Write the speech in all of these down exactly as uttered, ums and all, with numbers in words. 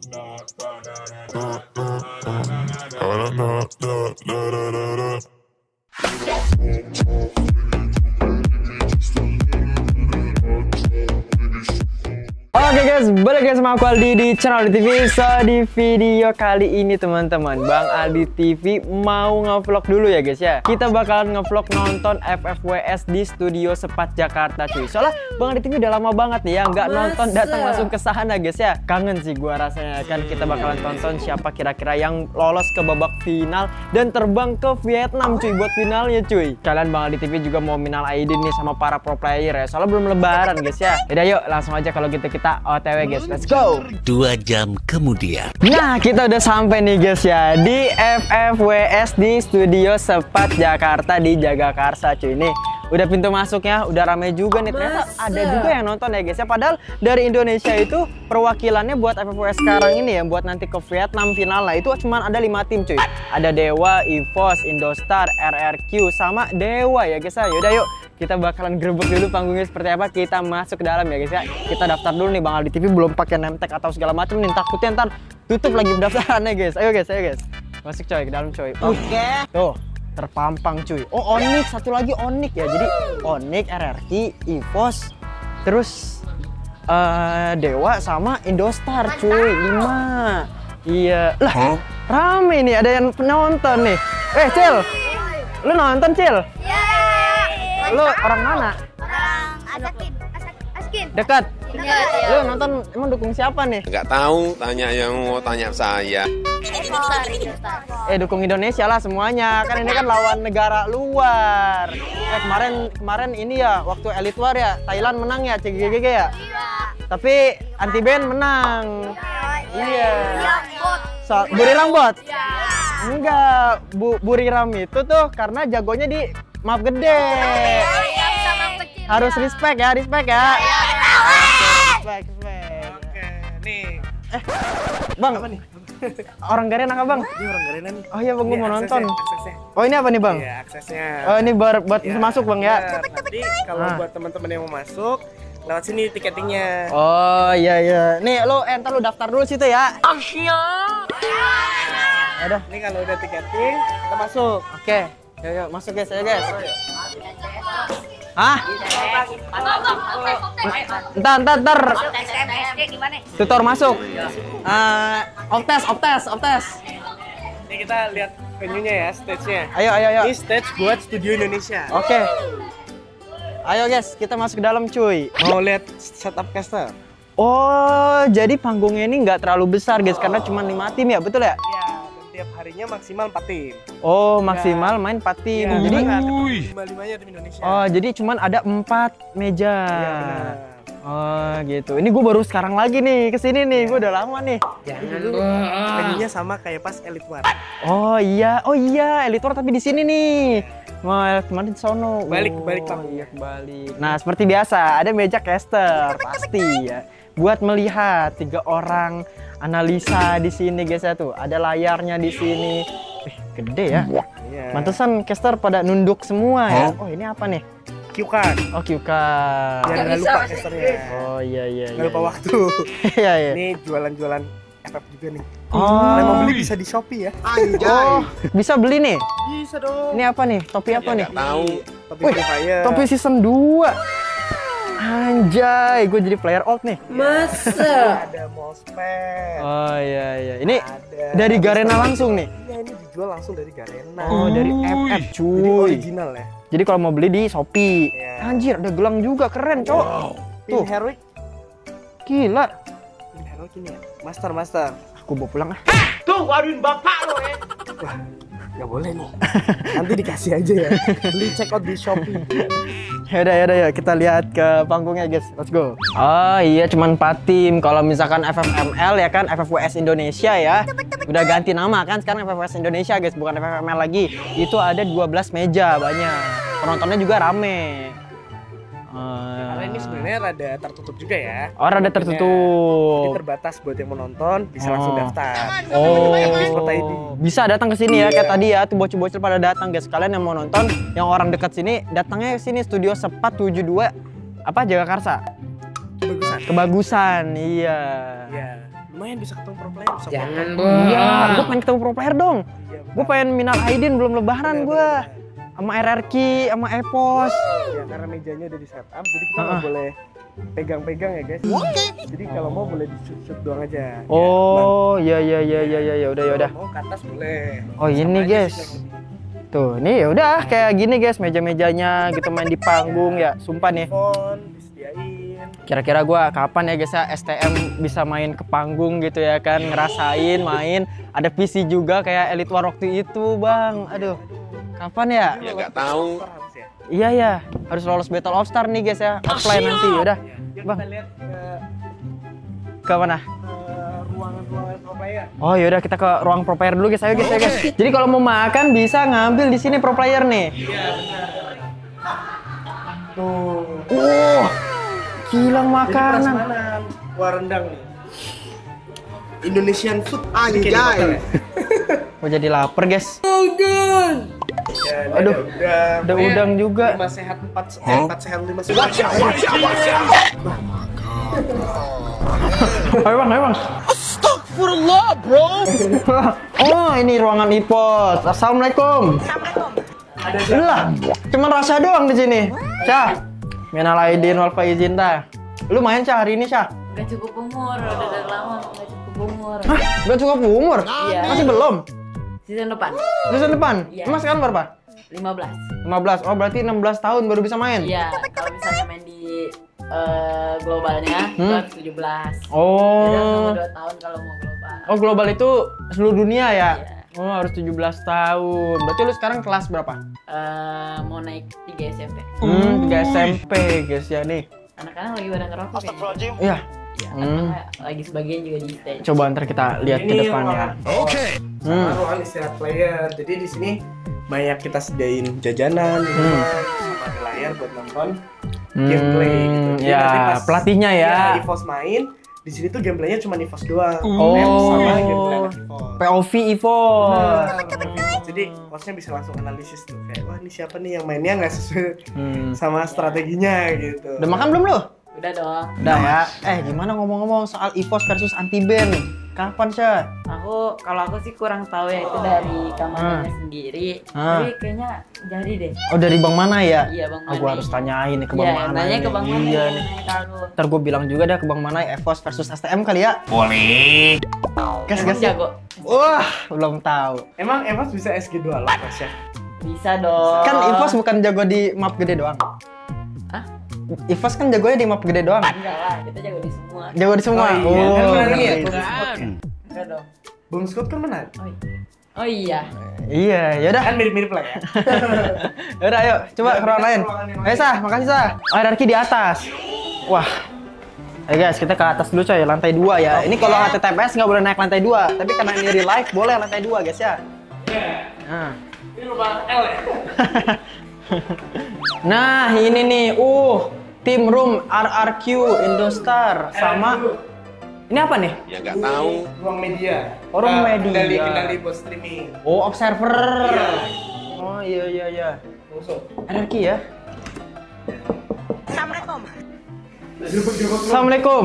Oke guys, balik lagi sama aku Aldi di channel Aldi T V. So di video kali ini teman-teman, Bang Aldi T V mau ngevlog dulu ya guys ya. Kita bakalan ngevlog nonton F F W S di Studio Sepat Jakarta cuy. Soalnya Bang Aldi T V udah lama banget nih ya nggak nonton datang langsung ke sana guys ya. Kangen sih gua rasanya kan. Kita bakalan tonton siapa kira-kira yang lolos ke babak final dan terbang ke Vietnam cuy buat finalnya cuy. Kalian Bang Aldi T V juga mau minal aidin nih sama para pro player ya. Soalnya belum lebaran guys ya. Yaudah yuk langsung aja kalau gitu kita O T W guys, let's go. Dua jam kemudian. Nah kita udah sampai nih guys ya di F F W S di Studio Sepat Jakarta di Jagakarsa cuy. Nih udah pintu masuknya udah rame juga nih. Ternyata ada juga yang nonton ya guys ya. Padahal dari Indonesia itu perwakilannya buat F F W S sekarang ini ya, buat nanti ke Vietnam final lah itu cuma ada lima tim cuy. Ada Dewa, EVOS, Indostar, R R Q sama Dewa ya guys ya. Yaudah yuk kita bakalan gerbek dulu panggungnya seperti apa. Kita masuk ke dalam ya guys ya. Kita daftar dulu nih, Bang Aldi T V belum pakai name tag atau segala macam nih, takutnya ntar tutup lagi pendaftarannya guys. Ayo guys, ayo guys. Masuk coy ke dalam coy. Oke. Okay. Tuh, terpampang cuy. Oh, Onyx, satu lagi Onyx ya. Jadi Onyx, R R Q, EVOS, terus uh, Dewa sama Indostar cuy. lima. Iya. Lah, huh? Rame nih, ada yang penonton nih. Eh, Cil. Lu nonton, Cil? Iya. Lu orang mana? Orang Askin. Askin. Dekat. Dekat, ya. Lu nonton emang dukung siapa nih? Nggak tahu, tanya yang mau tanya saya. Indostar, Indostar. Eh dukung Indonesia lah semuanya. Kan ini kan lawan negara luar. Eh kemarin kemarin ini ya waktu Elite War ya Thailand menang ya C G G ya. Tapi anti band menang. Iya. So, Buriram bot? Enggak, Bu Buriram itu tuh karena jagonya di map gede. Harus respect ya, respect ya. Respect, respect. Oke, nih. Eh, Bang. Apa nih? Orang Garena nggak Bang? Ini orang Garena nih. Oh iya Bang, gue mau nonton. Aksesnya. Oh ini apa nih Bang? Iya, aksesnya. Oh ini buat buat Ya, masuk Bang ya. Nanti kalau Ah. buat teman-teman yang mau masuk, lewat sini tiketingnya. Oh iya iya. Nih lu eh, ntar lu daftar dulu situ ya. Ada. Ini kalau udah tiketing, kita masuk. Oke. Yuk yuk masuk guys ya guys. Hah? Entar entar entar. Tutor masuk. Uh, optes optes optes. Ini kita lihat venue-nya ya, stage-nya. Ayo ayo ayo. Ini stage buat Studio Indonesia. Oke. Ayo guys, kita masuk ke dalam cuy. Mau lihat setup caster? Oh, jadi panggungnya ini nggak terlalu besar guys, karena cuma lima tim ya, betul ya? Iya, dan tiap harinya maksimal empat tim. Oh, maksimal main empat tim. Ya, jadi lima-limanya tim Indonesia. oh, jadi cuman ada empat meja. Iya, benar. Oh, gitu. Ini gue baru sekarang lagi nih kesini nih, gue udah lama nih. Jangan dulu. Venue-nya sama kayak pas Elite War. Oh iya, oh iya, Elite War tapi di sini nih. Mau kemarin di sono. Balik, oh, balik panggung. Iya, balik. Nah, seperti biasa ada meja caster pasti ya. Buat melihat tiga orang analisa di sini guys ya tuh. Ada layarnya di sini. Eh, gede ya. Iya. Mantesan caster pada nunduk semua ya. Oh, ini apa nih? Q card. Oh, Q card. Biar nggak lupa casternya. Oh iya iya Nggak iya. lupa waktu. Iya iya. Ini jualan-jualan F F juga nih. Oh. Kalian mau beli bisa di Shopee ya. Oh, bisa beli nih. Bisa dong. Ini apa nih? Topi apa nih? Nggak tahu. Topi Wih, Free Fire. topi season dua. Anjay, gue jadi player old nih. Masa? Ada Mospet. Oh iya iya. Ini Ada. dari Garena langsung nih. Iya, ini dijual langsung dari Garena. Oh, dari F F Jadi cuy. original ya. Jadi kalau mau beli di Shopee. Iya. Anjir, ada gelang juga keren, cowok. Pin Tuh. Heroic. Gila. Pin Heroic ini ya. Master Master. Aku bawa pulang ah. Tuh, waduin bapak lo ya. Wah, nggak boleh nih. Nanti dikasih aja ya. Beli check out di Shopee. Yaudah, yaudah, yuk kita lihat ke panggungnya guys. Let's go. Oh iya, cuman empat tim. Kalau misalkan F F M L ya kan, F F W S Indonesia ya. Udah ganti nama kan, sekarang F F W S Indonesia guys, bukan F F M L lagi. Itu ada dua belas meja banyak. Penontonnya juga rame. Uh, Karena ini sebenarnya rada tertutup juga ya. Oh, rada Jadi tertutup. terbatas buat yang menonton, bisa langsung Oh. daftar. Oh, Spot I D. bisa datang ke sini ya kayak tadi ya, tuh bocil-bocil pada datang guys. Kalian yang mau nonton, yang orang dekat sini, datangnya ke sini Studio Sepat tujuh dua apa Jagakarsa. Kebagusan. Kebagusan, iya. Iya. lumayan bisa ketemu pro player. Bisa Jangan, foto. Bang. Iya, gue pengen ketemu pro player dong. Iya, Gue pengen minal aidin belum lebaran Bener, gue. bener, Sama R R Q, sama Epos. ya karena mejanya udah di setup, jadi kita nggak Ah. boleh pegang-pegang ya guys. Oke. Jadi kalau mau boleh di shoot, shoot doang aja. Oh, iya iya iya iya iya ya udah ya udah. Mau ke atas boleh. Oh, ini Sama aja guys. sih kurang lebih. Tuh, nih ya udah kayak gini guys, meja-mejanya gitu main di panggung ya. Sumpah nih. Phone disediain. Kira-kira gua kapan ya guys ya S T M bisa main ke panggung gitu ya kan, ngerasain main. Ada P C juga kayak Elite War waktu itu, Bang. Aduh. Kapan ya? Ya nggak tahu. Harus ya. Iya ya, harus lolos Battle of Star nih guys ya. Offline nanti udah. Ya, Bang, kita lihat ke, ke mana? ke ruangan-ruangan pro player. Oh yaudah kita ke ruang pro player dulu guys, ayo guys, ayo guys. Jadi kalau mau makan bisa ngambil di sini pro player nih. Tuh. Oh, kilang Jadi makanan. prasmanan kuah rendang nih. Indonesian food anjay. Mau jadi lapar guys. Ya, ini Aduh, ada udang. Ada udang juga. Lima sehat empat eh, empat sehat lima sehat. Ayo bang, ayo bang. Astagfirullah bro. Oh ini ruangan Ipos. Assalamualaikum. Ada Lah, cuman rasa doang di sini. Syah, minal aidin wal faizin ta. Lu main Syah hari ini Syah? Gak cukup umur, udah dari lama gak cukup umur. Hah? Gak cukup umur? Iya. Masih belum? Season depan Season depan? Iya. Emang sekarang berapa? lima belas. lima belas. Oh berarti enam belas tahun baru bisa main? Iya, kalau misalnya main di eh, globalnya itu Hmm? harus tujuh belas. Jadi harus Oh. nunggu dua tahun kalau mau global. Oh global itu seluruh dunia ya? Iya. Oh harus tujuh belas tahun. Berarti lu sekarang kelas berapa? Eh, mau naik tiga S M P. Hmm, tiga S M P guys ya nih. Anak-anak lagi pada ngerokok kayaknya. Iya. Iya, Hmm. atau lagi sebagian juga di stage. Coba ntar kita lihat ke Ini depan ya. ruangan Oke. sama Hmm. ruangan istirahat player. Jadi di sini banyak kita sediain jajanan, minuman, sama ada layar buat nonton gameplay gitu. Jadi ya, nanti pas- pelatihnya ya. Iya, EVOS main, di sini tuh gameplaynya cuma EVOS doang. Oh. Map sama gameplay anak EVOS. P O V EVOS. Nah, jadi hostnya bisa langsung analisis tuh kayak wah ini siapa nih yang mainnya nggak sesuai Hmm. sama strateginya gitu. Udah makan belum lu? Udah dong. Udah ya. Eh gimana ngomong-ngomong soal EVOS versus anti band? Kapan Syah? Aku kalau aku sih kurang tahu ya itu dari kamarnya sendiri. Ah. Tapi kayaknya jadi deh. Oh dari Bang mana ya? Iya, Bang Oh, gua Mane. harus tanyain nih ke Bang Iya, mana. nanya nih. ke Bang Mane. Iya nih. Tahu. Ntar gue bilang juga dah ke Bang mana EVOS versus S T M kali ya. Boleh. Gas Emang gas. jago. Oh. Wah, belum tahu. Emang EVOS bisa S G dua loh Mas ya? Bisa dong. Kan EVOS bukan jago di map gede doang. Hah? EVOS kan jagonya di map gede doang. Enggak lah, kita jago di semua. Jago di semua. Oh, iya. Kan menang ini ya? iya. Boom Squad ya? Enggak dong. Boom Squad kan menang. Oh iya. Oh iya. Iya, yaudah. Kan mirip-mirip lah ya. Yaudah ayo, coba Ya, ke ruang kita lain. ke ruangan yang Ayo lain. Sah, makasih Sah. Oh, hierarki di atas. Wah. Ayo guys, kita ke atas dulu coy, lantai dua ya. Ini kalau H T T P S nggak boleh naik lantai dua, tapi karena ini real life boleh lantai dua guys ya. Nah. Ini rumah L ya? Nah, ini nih, uh, Team Room R R Q Indostar sama ini apa nih? Ya nggak tahu. Ruang media. Oh, ruang Nah, media. Kendali kendali buat streaming. Oh, observer. Iya. Oh, iya iya iya. Langsung. R R Q ya. Assalamualaikum. Assalamualaikum.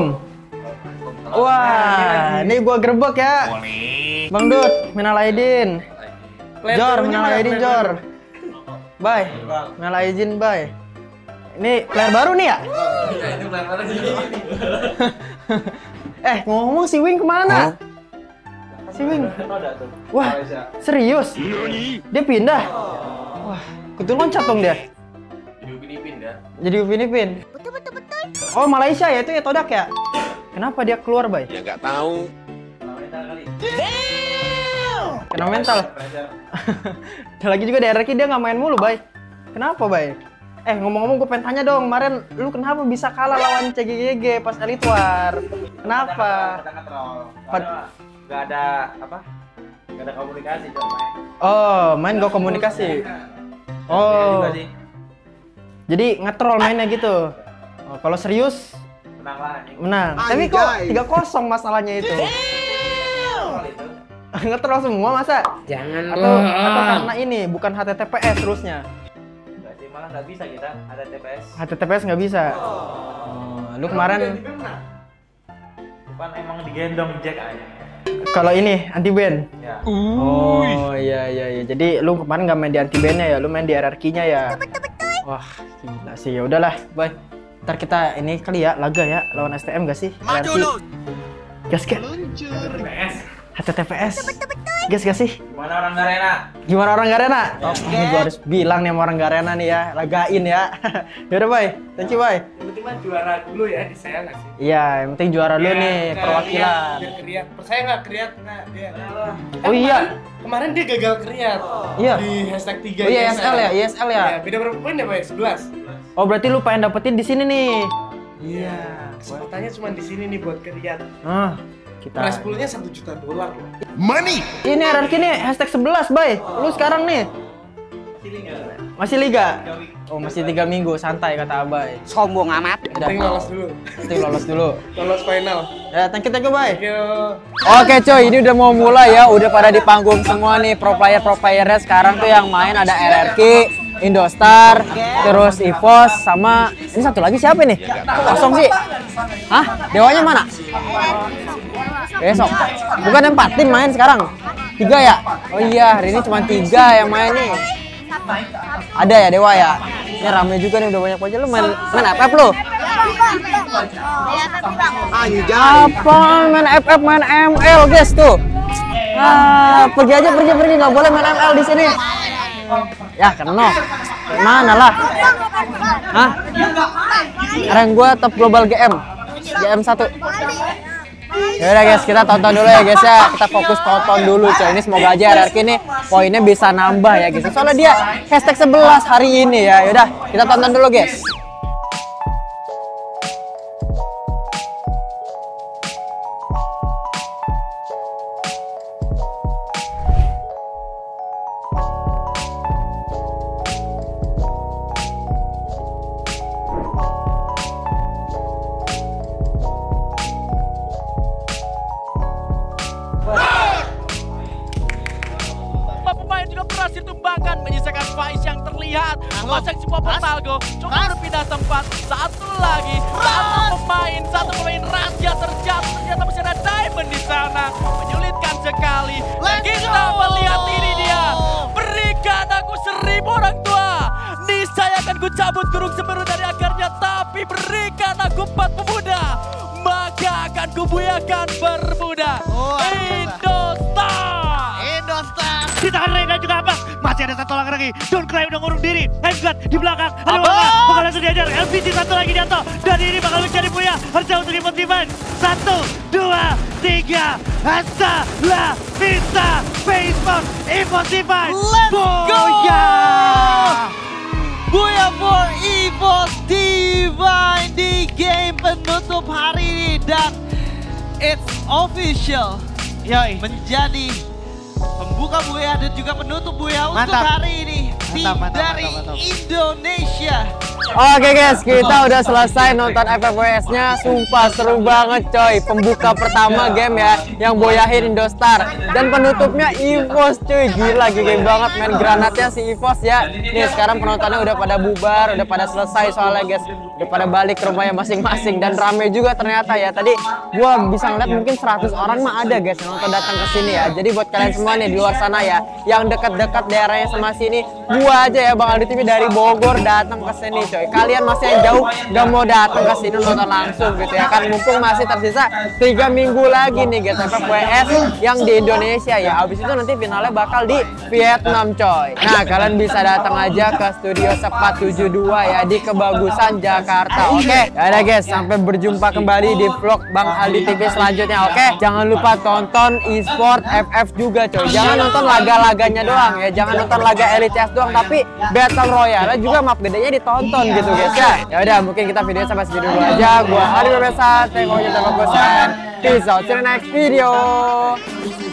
Wah, ini gua gerbek ya. Boleh. Bang Dut, minal aidin. Jor, minal aidin Jor. Bye. Minal aidin bye. Ini player baru nih ya? Eh, ngomong si Wing kemana? Si Wing. Wah, serius? Dia pindah? Wah, kutu loncat dong dia. Jadi Upin Ipin dah. Jadi Upin Ipin. Betul betul betul. Oh, Malaysia ya itu ya Todak ya? Kenapa dia keluar, Bay? Ya nggak tahu. Kena mental. Ada lagi juga di R R Q dia nggak main mulu, Bay. Kenapa, Bay? Eh, ngomong-ngomong gue pengen tanya dong, kemarin lu kenapa bisa kalah lawan C G G G pas Elite War? Kenapa? Pad- Gak ada apa? Gak ada komunikasi cuma main. Oh, main gak komunikasi. Oh. Juga sih. Jadi nge-troll mainnya gitu. Oh, kalau serius Menang lah anjing. menang. Tapi kok tiga kosong masalahnya itu. Nge-troll semua masa? Jangan Atau atau karena ini bukan H T T P S terusnya. Enggak sih, malah nggak bisa kita ada T P S. H T T P S nggak bisa. Oh, lu kemarin Bukan emang digendong Jack aja. Kalau ini anti band. Ya. Oh iya iya iya. Jadi lu kemarin nggak main di anti bandnya ya, lu main di R R Q-nya ya. Wah gila sih. Ya udahlah, bye. Ntar kita ini kali ya laga ya lawan S T M gak sih? Maju lu. Gas gak? H T T P S. Gas gak sih? Gimana orang Garena? Gimana orang Garena? Oke. Ini gua harus bilang nih sama orang Garena nih ya, lagain ya. Yaudah bye. Thank you bye. Yang penting mah juara dulu ya di saya nggak sih? Iya, yang penting juara dulu Biar nih nggak perwakilan. kriat, biar kriat. Percaya nggak kriat? Nah, dia. Oh iya. Kemarin dia gagal kriat. Iya. Di hashtag tiga. Oh iya I S L ya, I S L ya. Ya, beda berapa poin ya, Pak? sebelas. Oh berarti lu pengen dapetin di sini nih. Iya. Kesempatannya cuma di sini nih buat kriat. Ah, kita. Prize pool-nya satu juta dolar loh. Ini R R Q nih hashtag sebelas, bay. Lu sekarang nih. Masih liga? Oh masih tiga minggu, santai kata Abai. Sombong amat. Udah Penting lolos dulu. Penting lolos dulu. Lolos final. Ya, thank you, thank you, Bay. Thank you. Oke coy, ini udah mau mulai ya. Udah pada di panggung semua nih pro player pro playernya. Sekarang tuh yang main ada R R Q, Indostar, terus EVOS, sama ini satu lagi siapa nih? Kosong sih. Hah? Dewanya mana? Besok. Bukan empat tim main sekarang. Tiga ya? Oh iya, hari ini cuma tiga yang main nih. Ada ya Dewa ya? Ini rame juga nih, udah banyak aja. Lu main main F F lu? Apa main F F, main M L guys tuh. Ah, pergi aja pergi pergi, nggak boleh main M L di sini. Ya kena. Mana lah? Hah? Rank gua top global G M. G M satu. Ya udah guys, kita tonton dulu ya guys ya. Kita fokus tonton dulu coy. Ini semoga aja R R Q ini poinnya bisa nambah ya guys. Soalnya dia hashtag sebelas hari ini ya. Yaudah, kita tonton dulu guys. Pemain juga berhasil tumbangkan, menyisakan Faiz yang terlihat memasang sebuah portalgo, coba berpindah tempat. Satu lagi, satu pemain, satu pemain raja terjatuh. Ternyata masih ada Diamond di sana, menyulitkan sekali. Dan kita melihat ini dia, berikan aku seribu orang tua, niscaya akan ku cabut gunung Semeru dari akarnya. Tapi berikan aku empat pemuda, maka akan kubuyakan bermuda. Indostar, Indostar. Di tangan Ray dan juga Abbas masih ada satu orang lagi. Don't Cry udah ngurung diri. Handguard di belakang. Ada Abbas bakal langsung diajar. L P G satu lagi jatuh. Dan ini bakal mencari Buya. Harusnya untuk dimotivasi. Satu, dua, tiga. Hasta la vista. Facebook Impossible. Let's go! Buya for EVOS Divine di game penutup hari ini. Dan it's official. Yoi. Menjadi pembuka Buya dan juga penutup Buya untuk Mantap. hari ini. Tim Mantap, mantap, dari mantap, mantap. Indonesia. Oke guys, kita udah selesai nonton F F W S-nya. Sumpah seru banget coy. Pembuka pertama game ya, yang boyahin Indostar. Dan penutupnya EVOS cuy. Gila, gede banget main granatnya si EVOS ya. Nih sekarang penontonnya udah pada bubar, udah pada selesai soalnya guys. Udah pada balik ke rumahnya masing-masing. Dan rame juga ternyata ya. Tadi gua bisa ngeliat mungkin seratus orang mah ada guys yang nonton datang ke sini ya. Jadi buat kalian semua nih di luar sana ya, yang dekat-dekat daerahnya sama sini, gua aja ya Bang Aldi T V dari Bogor datang ke sini coy. Kalian masih yang jauh gak mau datang ke sini nonton langsung gitu ya kan, mumpung masih tersisa tiga minggu lagi nih guys F F W S yang di Indonesia ya. Abis itu nanti finalnya bakal di Vietnam coy. Nah kalian bisa datang aja ke Studio Sepat tujuh dua ya di Kebagusan Jakarta. Oke, ya udah guys, sampai berjumpa kembali di vlog Bang Aldi T V selanjutnya. Oke, jangan lupa tonton e-sport F F juga coy. Jangan nonton laga-laganya doang ya, jangan nonton laga Elite Chess doang, tapi Battle Royale juga map gedenya ditonton gitu guys ya. Ya udah, mungkin kita video sampai sini dulu aja. Gua Adi Bebesa, thank you udah bagusan. Peace out, see you next video.